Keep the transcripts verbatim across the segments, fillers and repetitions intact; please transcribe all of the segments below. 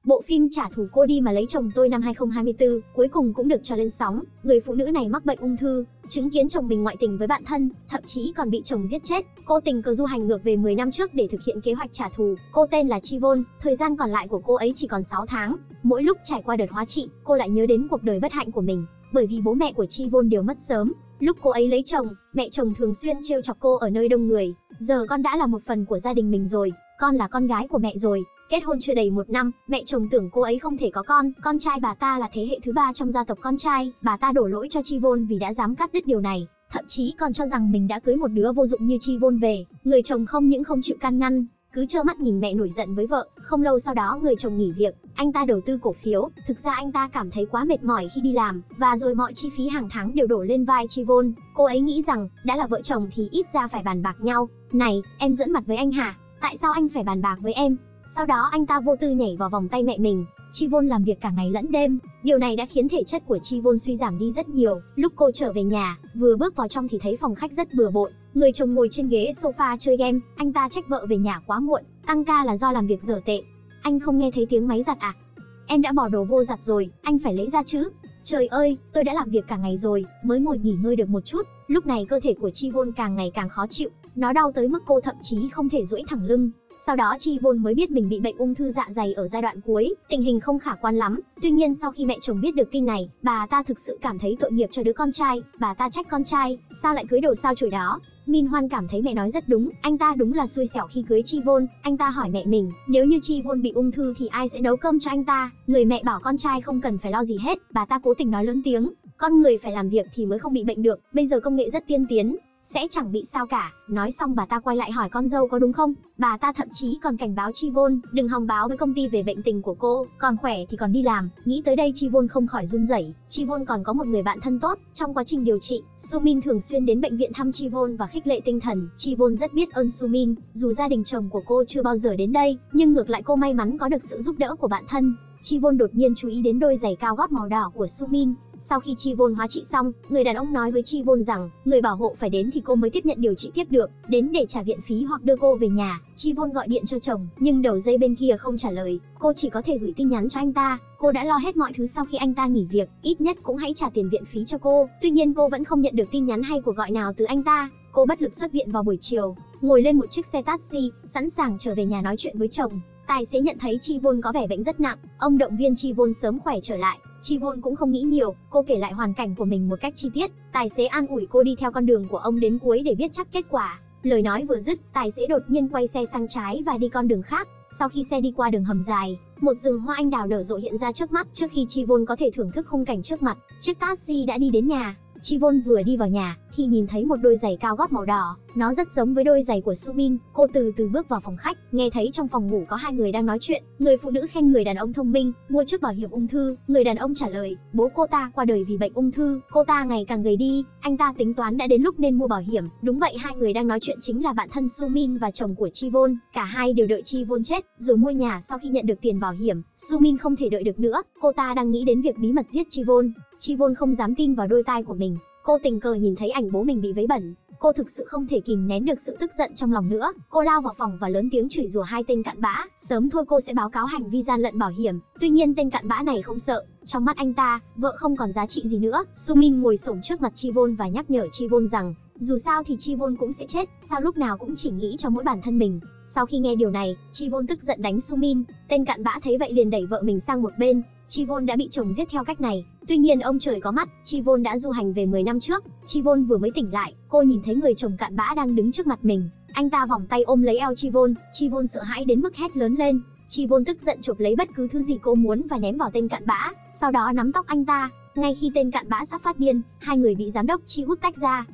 Bộ phim Trả thù cô đi mà lấy chồng tôi năm hai không hai tư cuối cùng cũng được cho lên sóng. Người phụ nữ này mắc bệnh ung thư, chứng kiến chồng mình ngoại tình với bạn thân, thậm chí còn bị chồng giết chết. Cô tình cờ du hành ngược về mười năm trước để thực hiện kế hoạch trả thù. Cô tên là Chivon, thời gian còn lại của cô ấy chỉ còn sáu tháng. Mỗi lúc trải qua đợt hóa trị, cô lại nhớ đến cuộc đời bất hạnh của mình, bởi vì bố mẹ của Chivon đều mất sớm. Lúc cô ấy lấy chồng, mẹ chồng thường xuyên trêu chọc cô ở nơi đông người. Giờ con đã là một phần của gia đình mình rồi, con là con gái của mẹ rồi. Kết hôn chưa đầy một năm, mẹ chồng tưởng cô ấy không thể có con, con trai bà ta là thế hệ thứ ba trong gia tộc con trai. Bà ta đổ lỗi cho Chivon vì đã dám cắt đứt điều này, thậm chí còn cho rằng mình đã cưới một đứa vô dụng như Chivon về. Người chồng không những không chịu can ngăn, cứ trơ mắt nhìn mẹ nổi giận với vợ. Không lâu sau đó người chồng nghỉ việc, anh ta đầu tư cổ phiếu. Thực ra anh ta cảm thấy quá mệt mỏi khi đi làm, và rồi mọi chi phí hàng tháng đều đổ lên vai Chivon. Cô ấy nghĩ rằng đã là vợ chồng thì ít ra phải bàn bạc nhau. Này, em giỡn mặt với anh hả? Tại sao anh phải bàn bạc với em? Sau đó anh ta vô tư nhảy vào vòng tay mẹ mình. Chivon làm việc cả ngày lẫn đêm, điều này đã khiến thể chất của Chivon suy giảm đi rất nhiều. Lúc cô trở về nhà, vừa bước vào trong thì thấy phòng khách rất bừa bộn. Người chồng ngồi trên ghế sofa chơi game, anh ta trách vợ về nhà quá muộn, tăng ca là do làm việc dở tệ. Anh không nghe thấy tiếng máy giặt à? Em đã bỏ đồ vô giặt rồi, anh phải lấy ra chứ. Trời ơi, tôi đã làm việc cả ngày rồi, mới ngồi nghỉ ngơi được một chút. Lúc này cơ thể của Chivon càng ngày càng khó chịu, nó đau tới mức cô thậm chí không thể duỗi thẳng lưng. Sau đó Chivon mới biết mình bị bệnh ung thư dạ dày ở giai đoạn cuối, tình hình không khả quan lắm. Tuy nhiên sau khi mẹ chồng biết được tin này, bà ta thực sự cảm thấy tội nghiệp cho đứa con trai. Bà ta trách con trai, sao lại cưới đồ sao chổi đó. Min Hoan cảm thấy mẹ nói rất đúng, anh ta đúng là xui xẻo khi cưới Chivon. Anh ta hỏi mẹ mình, nếu như Chivon bị ung thư thì ai sẽ nấu cơm cho anh ta? Người mẹ bảo con trai không cần phải lo gì hết. Bà ta cố tình nói lớn tiếng, con người phải làm việc thì mới không bị bệnh được, bây giờ công nghệ rất tiên tiến, sẽ chẳng bị sao cả. Nói xong bà ta quay lại hỏi con dâu có đúng không. Bà ta thậm chí còn cảnh báo Chivon đừng hòng báo với công ty về bệnh tình của cô, còn khỏe thì còn đi làm. Nghĩ tới đây Chivon không khỏi run rẩy. Chivon còn có một người bạn thân tốt. Trong quá trình điều trị, Sumin thường xuyên đến bệnh viện thăm Chivon và khích lệ tinh thần. Chivon rất biết ơn Sumin, dù gia đình chồng của cô chưa bao giờ đến đây, nhưng ngược lại cô may mắn có được sự giúp đỡ của bạn thân. Chivon đột nhiên chú ý đến đôi giày cao gót màu đỏ của Sumin. Sau khi Chivon hóa trị xong, người đàn ông nói với Chivon rằng người bảo hộ phải đến thì cô mới tiếp nhận điều trị tiếp được, đến để trả viện phí hoặc đưa cô về nhà. Chivon gọi điện cho chồng, nhưng đầu dây bên kia không trả lời. Cô chỉ có thể gửi tin nhắn cho anh ta. Cô đã lo hết mọi thứ sau khi anh ta nghỉ việc, ít nhất cũng hãy trả tiền viện phí cho cô. Tuy nhiên cô vẫn không nhận được tin nhắn hay cuộc gọi nào từ anh ta. Cô bất lực xuất viện vào buổi chiều, ngồi lên một chiếc xe taxi, sẵn sàng trở về nhà nói chuyện với chồng. Tài xế nhận thấy Chivon có vẻ bệnh rất nặng, ông động viên Chivon sớm khỏe trở lại. Chivon cũng không nghĩ nhiều, cô kể lại hoàn cảnh của mình một cách chi tiết. Tài xế an ủi cô đi theo con đường của ông đến cuối để biết chắc kết quả. Lời nói vừa dứt, tài xế đột nhiên quay xe sang trái và đi con đường khác. Sau khi xe đi qua đường hầm dài, một rừng hoa anh đào nở rộ hiện ra trước mắt. Trước khi Chivon có thể thưởng thức khung cảnh trước mặt, chiếc taxi đã đi đến nhà. Chivon vừa đi vào nhà thì nhìn thấy một đôi giày cao gót màu đỏ, nó rất giống với đôi giày của Sumin. Cô từ từ bước vào phòng khách, nghe thấy trong phòng ngủ có hai người đang nói chuyện. Người phụ nữ khen người đàn ông thông minh, mua trước bảo hiểm ung thư. Người đàn ông trả lời, bố cô ta qua đời vì bệnh ung thư, cô ta ngày càng gầy đi, anh ta tính toán đã đến lúc nên mua bảo hiểm. Đúng vậy, hai người đang nói chuyện chính là bạn thân Sumin và chồng của Chivon. Cả hai đều đợi Chivon chết rồi mua nhà sau khi nhận được tiền bảo hiểm. Sumin không thể đợi được nữa, cô ta đang nghĩ đến việc bí mật giết Chivon. Chivon không dám tin vào đôi tai của mình. Cô tình cờ nhìn thấy ảnh bố mình bị vấy bẩn. Cô thực sự không thể kìm nén được sự tức giận trong lòng nữa. Cô lao vào phòng và lớn tiếng chửi rủa hai tên cặn bã. Sớm thôi cô sẽ báo cáo hành vi gian lận bảo hiểm. Tuy nhiên tên cặn bã này không sợ. Trong mắt anh ta, vợ không còn giá trị gì nữa. Sumin ngồi xổm trước mặt Chivon và nhắc nhở Chivon rằng dù sao thì Chivon cũng sẽ chết, sao lúc nào cũng chỉ nghĩ cho mỗi bản thân mình. Sau khi nghe điều này, Chivon tức giận đánh Sumin. Tên cặn bã thấy vậy liền đẩy vợ mình sang một bên. Chivon đã bị chồng giết theo cách này. Tuy nhiên ông trời có mắt, Chivon đã du hành về mười năm trước. Chivon vừa mới tỉnh lại, cô nhìn thấy người chồng cặn bã đang đứng trước mặt mình. Anh ta vòng tay ôm lấy eo Chivon. Chivon sợ hãi đến mức hét lớn lên. Chivon tức giận chụp lấy bất cứ thứ gì cô muốn và ném vào tên cặn bã, sau đó nắm tóc anh ta. Ngay khi tên cặn bã sắp phát điên, hai người bị giám đốc Chi Hút tách ra.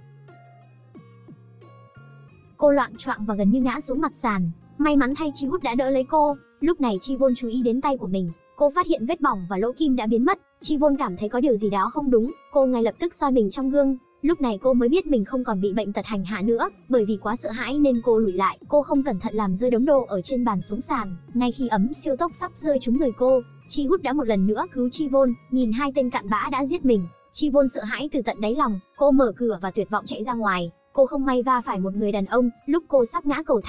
Cô loạng choạng và gần như ngã xuống mặt sàn. May mắn thay Chi Hút đã đỡ lấy cô. Lúc này Chivon chú ý đến tay của mình. Cô phát hiện vết bỏng và lỗ kim đã biến mất. Chivon cảm thấy có điều gì đó không đúng. Cô ngay lập tức soi mình trong gương. Lúc này cô mới biết mình không còn bị bệnh tật hành hạ nữa. Bởi vì quá sợ hãi nên cô lùi lại. Cô không cẩn thận làm rơi đống đồ ở trên bàn xuống sàn. Ngay khi ấm siêu tốc sắp rơi trúng người cô, Chi Hút đã một lần nữa cứu Chivon. Nhìn hai tên cặn bã đã giết mình, Chivon sợ hãi từ tận đáy lòng. Cô mở cửa và tuyệt vọng chạy ra ngoài. Cô không may va phải một người đàn ông. Lúc cô sắp ngã cầu thang,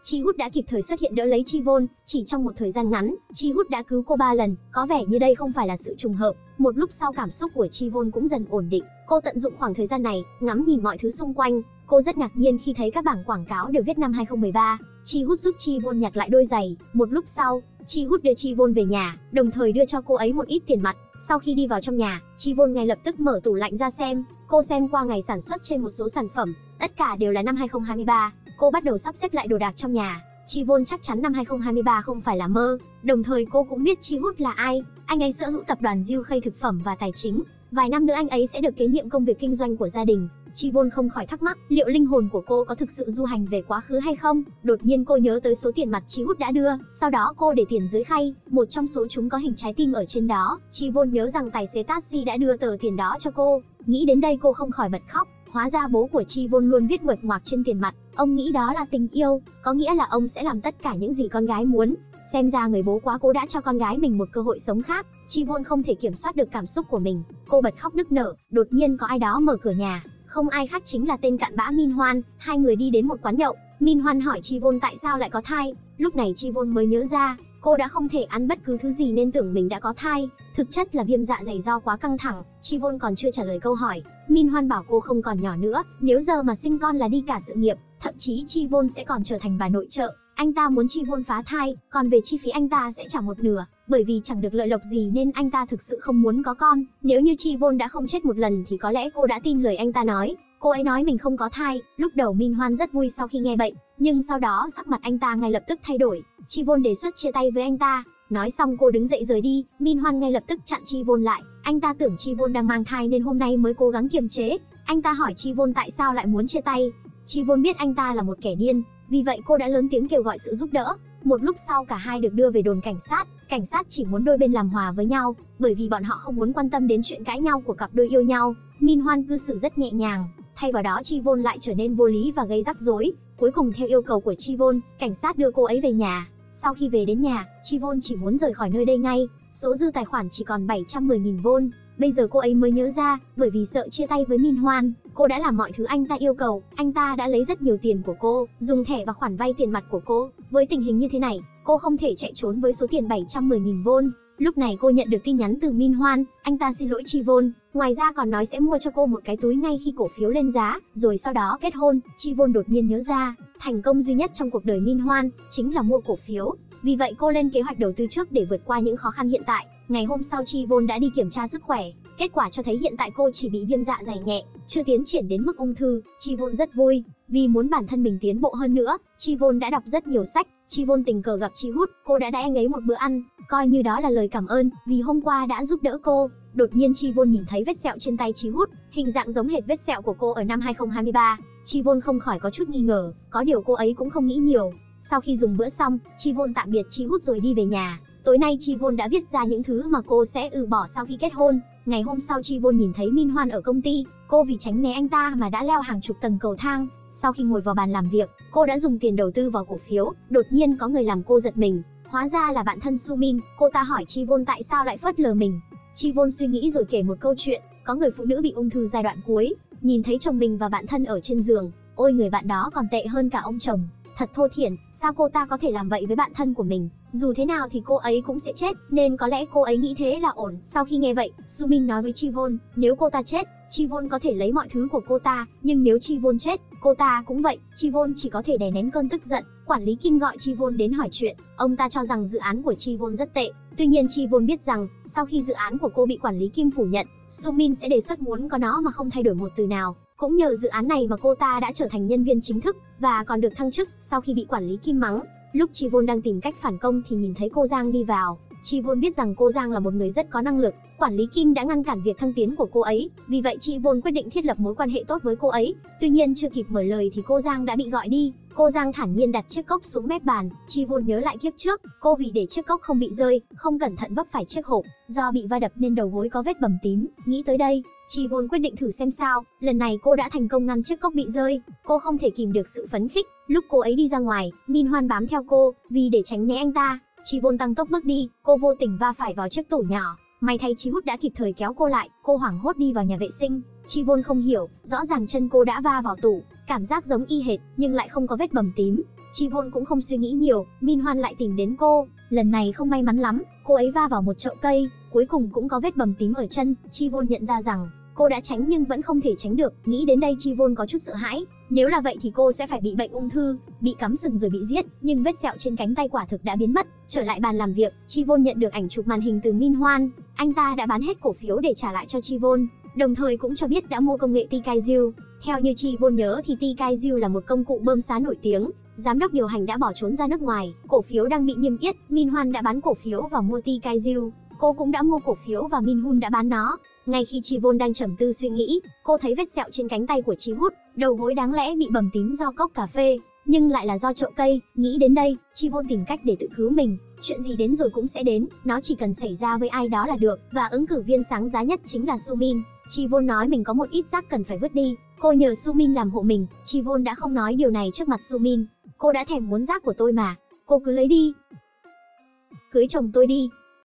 Chi Hút đã kịp thời xuất hiện đỡ lấy Chi Vôn, chỉ trong một thời gian ngắn, Chi Hút đã cứu cô ba lần, có vẻ như đây không phải là sự trùng hợp. Một lúc sau cảm xúc của Chi Vôn cũng dần ổn định, cô tận dụng khoảng thời gian này, ngắm nhìn mọi thứ xung quanh. Cô rất ngạc nhiên khi thấy các bảng quảng cáo đều viết năm hai không một ba. Chi Hút giúp Chi Vôn nhặt lại đôi giày. Một lúc sau, Chi Hút đưa Chi Vôn về nhà, đồng thời đưa cho cô ấy một ít tiền mặt. Sau khi đi vào trong nhà, Chi Vôn ngay lập tức mở tủ lạnh ra xem. Cô xem qua ngày sản xuất trên một số sản phẩm, tất cả đều là năm hai không hai ba. Cô bắt đầu sắp xếp lại đồ đạc trong nhà. Chi Vôn chắc chắn năm hai không hai ba không phải là mơ. Đồng thời cô cũng biết Chi Hút là ai. Anh ấy sở hữu tập đoàn Diêu Khây thực phẩm và tài chính. Vài năm nữa anh ấy sẽ được kế nhiệm công việc kinh doanh của gia đình. Chi Vôn không khỏi thắc mắc, liệu linh hồn của cô có thực sự du hành về quá khứ hay không? Đột nhiên cô nhớ tới số tiền mặt Chi Hút đã đưa, sau đó cô để tiền dưới khay, một trong số chúng có hình trái tim ở trên đó. Chi Vôn nhớ rằng tài xế taxi đã đưa tờ tiền đó cho cô. Nghĩ đến đây cô không khỏi bật khóc. Hóa ra bố của Chi Vôn luôn viết nguệch ngoạc trên tiền mặt, ông nghĩ đó là tình yêu, có nghĩa là ông sẽ làm tất cả những gì con gái muốn. Xem ra người bố quá cố đã cho con gái mình một cơ hội sống khác. Chi Vôn không thể kiểm soát được cảm xúc của mình, cô bật khóc nức nở. Đột nhiên có ai đó mở cửa nhà, không ai khác chính là tên cặn bã Min Hoan. Hai người đi đến một quán nhậu. Min Hoan hỏi Chi Vôn tại sao lại có thai. Lúc này Chi Vôn mới nhớ ra, cô đã không thể ăn bất cứ thứ gì nên tưởng mình đã có thai. Thực chất là viêm dạ dày do quá căng thẳng. Chi Vôn còn chưa trả lời câu hỏi, Min Hoan bảo cô không còn nhỏ nữa, nếu giờ mà sinh con là đi cả sự nghiệp, thậm chí Chi Vôn sẽ còn trở thành bà nội trợ. Anh ta muốn Chi Vôn phá thai, còn về chi phí anh ta sẽ trả một nửa, bởi vì chẳng được lợi lộc gì nên anh ta thực sự không muốn có con. Nếu như Chi Vôn đã không chết một lần thì có lẽ cô đã tin lời anh ta nói. Cô ấy nói mình không có thai. Lúc đầu Min Hoan rất vui sau khi nghe vậy, nhưng sau đó sắc mặt anh ta ngay lập tức thay đổi. Chi Vôn đề xuất chia tay với anh ta. Nói xong cô đứng dậy rời đi. Min Hoan ngay lập tức chặn Chi Vôn lại. Anh ta tưởng Chi Vôn đang mang thai nên hôm nay mới cố gắng kiềm chế. Anh ta hỏi Chi Vôn tại sao lại muốn chia tay. Chi Vôn biết anh ta là một kẻ điên, vì vậy cô đã lớn tiếng kêu gọi sự giúp đỡ. Một lúc sau cả hai được đưa về đồn cảnh sát. Cảnh sát chỉ muốn đôi bên làm hòa với nhau, bởi vì bọn họ không muốn quan tâm đến chuyện cãi nhau của cặp đôi yêu nhau. Min Hoan cư xử rất nhẹ nhàng, thay vào đó Chi Vôn lại trở nên vô lý và gây rắc rối. Cuối cùng theo yêu cầu của Chi Vôn, cảnh sát đưa cô ấy về nhà. Sau khi về đến nhà, Chi Vôn chỉ muốn rời khỏi nơi đây ngay. Số dư tài khoản chỉ còn bảy trăm mười nghìn won. Bây giờ cô ấy mới nhớ ra, bởi vì sợ chia tay với Min Hoan, cô đã làm mọi thứ anh ta yêu cầu. Anh ta đã lấy rất nhiều tiền của cô, dùng thẻ và khoản vay tiền mặt của cô. Với tình hình như thế này, cô không thể chạy trốn với số tiền bảy trăm mười nghìn won. Lúc này cô nhận được tin nhắn từ Min Hoan, anh ta xin lỗi Chi Vôn, ngoài ra còn nói sẽ mua cho cô một cái túi ngay khi cổ phiếu lên giá, rồi sau đó kết hôn. Chi Vôn đột nhiên nhớ ra, thành công duy nhất trong cuộc đời Min Hoan chính là mua cổ phiếu. Vì vậy cô lên kế hoạch đầu tư trước để vượt qua những khó khăn hiện tại. Ngày hôm sau Chi Vôn đã đi kiểm tra sức khỏe, kết quả cho thấy hiện tại cô chỉ bị viêm dạ dày nhẹ, chưa tiến triển đến mức ung thư. Chi Vôn rất vui, vì muốn bản thân mình tiến bộ hơn nữa, Chi Vôn đã đọc rất nhiều sách. Chi Vôn tình cờ gặp Chi Hút, cô đã đãi anh ấy một bữa ăn, coi như đó là lời cảm ơn vì hôm qua đã giúp đỡ cô. Đột nhiên Chi Vôn nhìn thấy vết sẹo trên tay Chi Hút, hình dạng giống hệt vết sẹo của cô ở năm hai không hai ba. Chi Vôn không khỏi có chút nghi ngờ, có điều cô ấy cũng không nghĩ nhiều. Sau khi dùng bữa xong, Chi Vôn tạm biệt Chi Hút rồi đi về nhà. Tối nay Chi Vôn đã viết ra những thứ mà cô sẽ từ bỏ sau khi kết hôn. Ngày hôm sau Chi Vôn nhìn thấy Min Hoan ở công ty, cô vì tránh né anh ta mà đã leo hàng chục tầng cầu thang. Sau khi ngồi vào bàn làm việc, cô đã dùng tiền đầu tư vào cổ phiếu. Đột nhiên có người làm cô giật mình, hóa ra là bạn thân Su Min. Cô ta hỏi Chi Vôn tại sao lại phớt lờ mình. Chi Vôn suy nghĩ rồi kể một câu chuyện, có người phụ nữ bị ung thư giai đoạn cuối, nhìn thấy chồng mình và bạn thân ở trên giường, ôi người bạn đó còn tệ hơn cả ông chồng. Thật thô thiển, sao cô ta có thể làm vậy với bạn thân của mình? Dù thế nào thì cô ấy cũng sẽ chết, nên có lẽ cô ấy nghĩ thế là ổn. Sau khi nghe vậy, Su Min nói với Chi Vôn, nếu cô ta chết, Chi Vôn có thể lấy mọi thứ của cô ta, nhưng nếu Chi Vôn chết, cô ta cũng vậy. Chi Vôn chỉ có thể đè nén cơn tức giận. Quản lý Kim gọi Chi Vôn đến hỏi chuyện, ông ta cho rằng dự án của Chi Vôn rất tệ. Tuy nhiên Chi Vôn biết rằng, sau khi dự án của cô bị quản lý Kim phủ nhận, Su Min sẽ đề xuất muốn có nó mà không thay đổi một từ nào. Cũng nhờ dự án này mà cô ta đã trở thành nhân viên chính thức và còn được thăng chức sau khi bị quản lý Kim mắng. Lúc Chi Vôn đang tìm cách phản công thì nhìn thấy cô Giang đi vào. Chi Vôn biết rằng cô Giang là một người rất có năng lực. Quản lý Kim đã ngăn cản việc thăng tiến của cô ấy, vì vậy Chi Vôn quyết định thiết lập mối quan hệ tốt với cô ấy. Tuy nhiên chưa kịp mở lời thì cô Giang đã bị gọi đi. Cô Giang thản nhiên đặt chiếc cốc xuống mép bàn. Chi Vôn nhớ lại kiếp trước, cô vì để chiếc cốc không bị rơi, không cẩn thận vấp phải chiếc hộp, do bị va đập nên đầu gối có vết bầm tím. Nghĩ tới đây, Chi Vôn quyết định thử xem sao. Lần này cô đã thành công ngăn chiếc cốc bị rơi. Cô không thể kìm được sự phấn khích. Lúc cô ấy đi ra ngoài, Min Hoan bám theo cô, vì để tránh né anh ta, Chi Vôn tăng tốc bước đi. Cô vô tình va phải vào chiếc tủ nhỏ. May thay Chi Hút đã kịp thời kéo cô lại. Cô hoảng hốt đi vào nhà vệ sinh. Chi Vôn không hiểu, rõ ràng chân cô đã va vào tủ, cảm giác giống y hệt nhưng lại không có vết bầm tím. Chi Vôn cũng không suy nghĩ nhiều, Min Hoan lại tìm đến cô. Lần này không may mắn lắm, cô ấy va vào một chậu cây, cuối cùng cũng có vết bầm tím ở chân. Chi Vôn nhận ra rằng cô đã tránh nhưng vẫn không thể tránh được. Nghĩ đến đây Chi Vôn có chút sợ hãi. Nếu là vậy thì cô sẽ phải bị bệnh ung thư, bị cắm sừng rồi bị giết. Nhưng vết sẹo trên cánh tay quả thực đã biến mất. Trở lại bàn làm việc, Chi Vôn nhận được ảnh chụp màn hình từ Min Hoan. Anh ta đã bán hết cổ phiếu để trả lại cho Chi Vôn, đồng thời cũng cho biết đã mua công nghệ Tikaiju. Theo như Chi Vôn nhớ thì Tikaiju là một công cụ bơm xá nổi tiếng. Giám đốc điều hành đã bỏ trốn ra nước ngoài, cổ phiếu đang bị niêm yết. Min Hoan đã bán cổ phiếu và mua Tikaiju. Cô cũng đã mua cổ phiếu và Min Hun đã bán nó. Ngay khi Chi Vôn đang trầm tư suy nghĩ, cô thấy vết sẹo trên cánh tay của Chi Hút, đầu gối đáng lẽ bị bầm tím do cốc cà phê, nhưng lại là do chậu cây. Nghĩ đến đây, Chi Vôn tìm cách để tự cứu mình. Chuyện gì đến rồi cũng sẽ đến, nó chỉ cần xảy ra với ai đó là được, và ứng cử viên sáng giá nhất chính là Sumin. Chi Vôn nói mình có một ít rác cần phải vứt đi, cô nhờ Sumin làm hộ mình. Chi Vôn đã không nói điều này trước mặt Sumin. Cô đã thèm muốn rác của tôi mà, cô cứ lấy đi. Cưới chồng tôi đi.